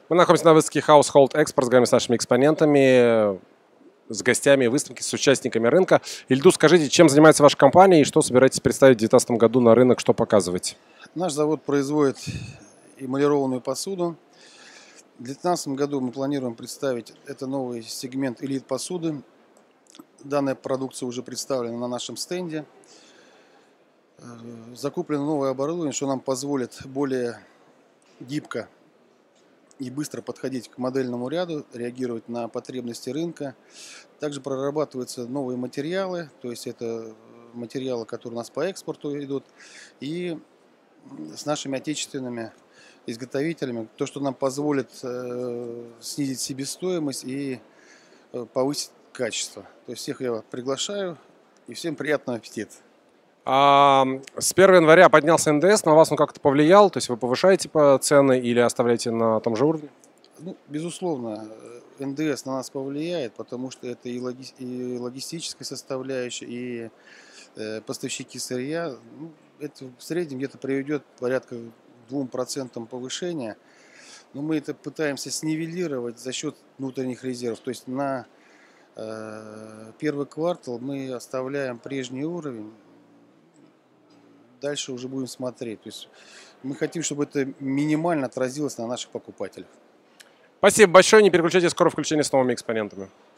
Мы находимся на выставке Household Expo, разговариваем с нашими экспонентами, с гостями выставки, с участниками рынка. Ильдус, скажите, чем занимается ваша компания и что собираетесь представить в 2019 году на рынок, что показывать? Наш завод производит эмалированную посуду. В 2019 году мы планируем представить это новый сегмент элит посуды. Данная продукция уже представлена на нашем стенде. Закуплено новое оборудование, что нам позволит более гибко и быстро подходить к модельному ряду, реагировать на потребности рынка. Также прорабатываются новые материалы, то есть это материалы, которые у нас по экспорту идут, и с нашими отечественными изготовителями, то, что нам позволит снизить себестоимость и повысить качество. То есть всех я приглашаю и всем приятного аппетита. С 1 января поднялся НДС, на вас он как-то повлиял? То есть вы повышаете цены или оставляете на том же уровне? Ну, безусловно, НДС на нас повлияет, потому что это и логистическая составляющая, и поставщики сырья. Ну, это в среднем где-то приведет порядка 2% повышения. Но мы это пытаемся снивелировать за счет внутренних резервов. То есть на первый квартал мы оставляем прежний уровень. Дальше уже будем смотреть. То есть мы хотим, чтобы это минимально отразилось на наших покупателях. Спасибо большое. Не переключайтесь, скоро включение с новыми экспонентами.